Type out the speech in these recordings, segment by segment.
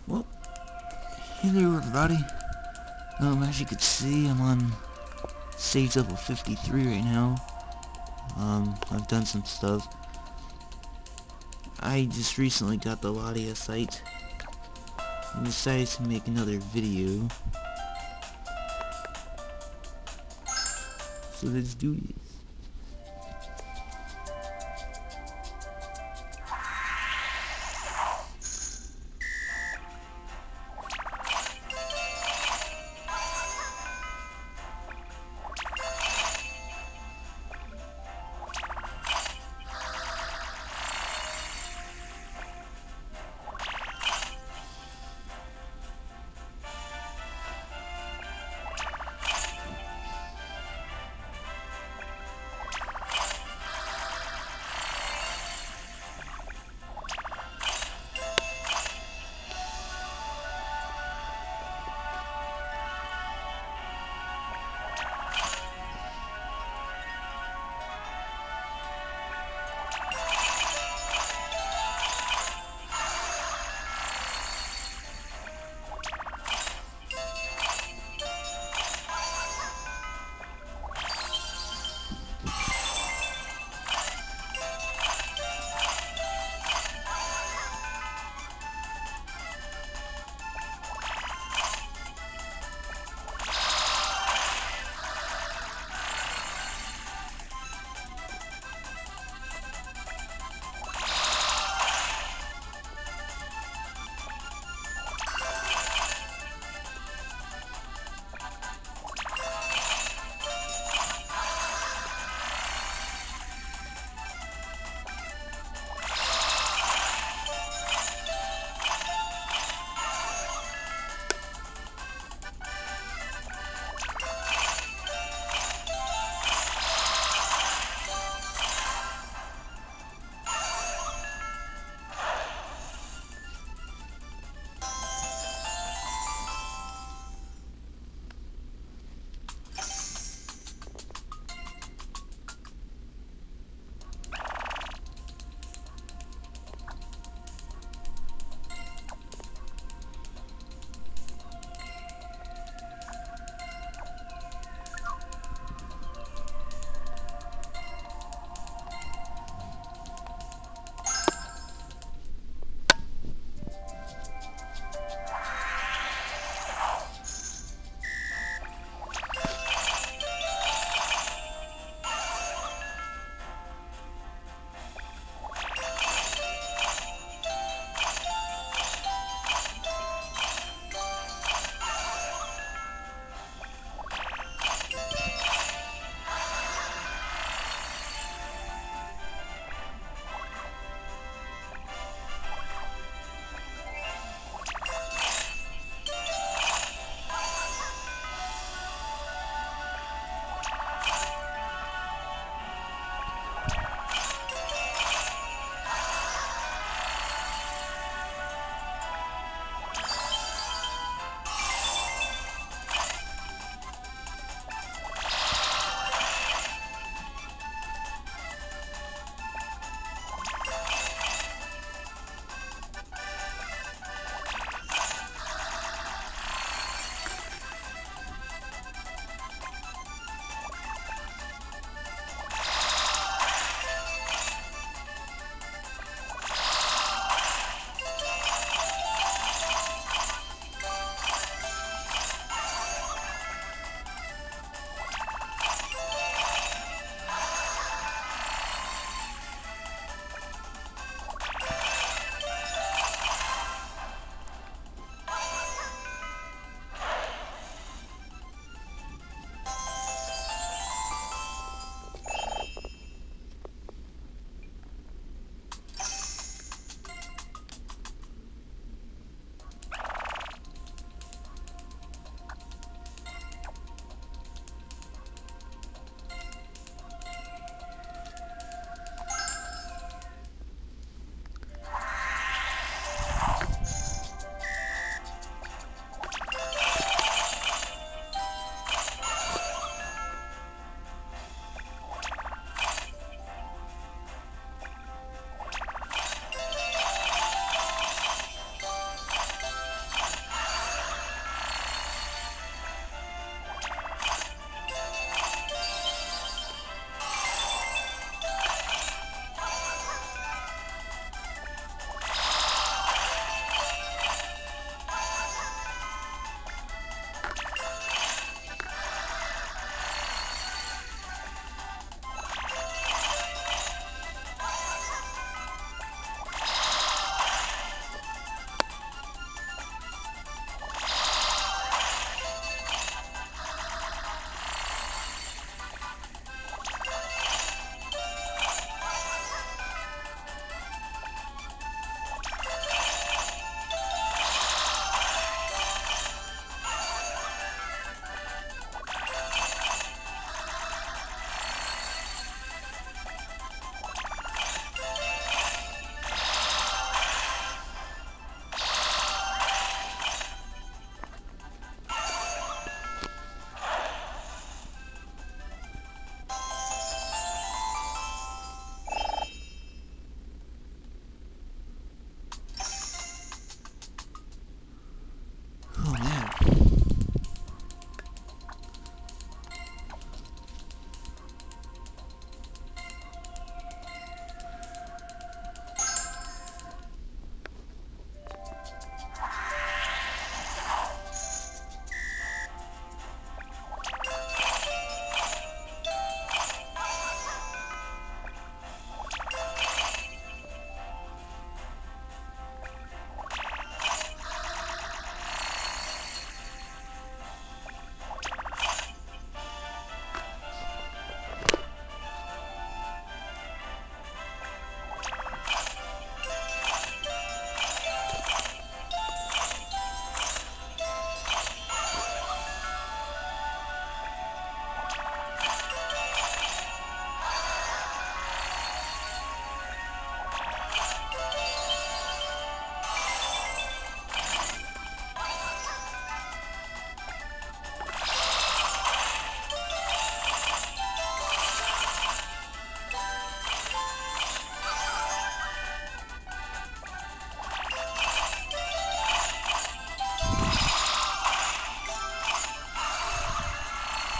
Well, hey there everybody. As you can see, I'm on stage level 53 right now. I've done some stuff. I just recently got the Ladia site and decided to make another video. So let's do this.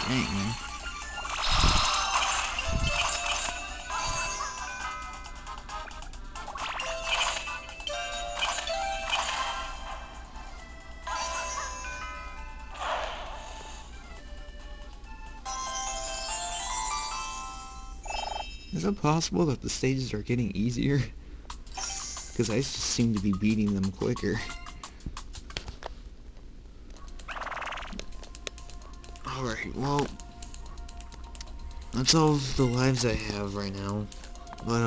Dang, man. Is it possible that the stages are getting easier? Because I just seem to be beating them quicker. Alright, well, that's all the lives I have right now. But,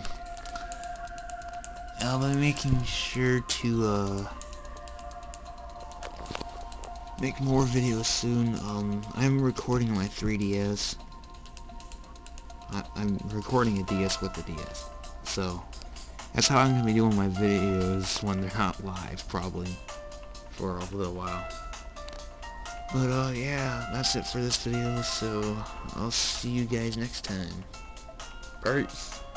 I'll be making sure to, make more videos soon. I'm recording my 3DS. I'm recording a DS with the DS. So, that's how I'm going to be doing my videos when they're not live, probably, for a little while. But, yeah, that's it for this video, so I'll see you guys next time. Peace.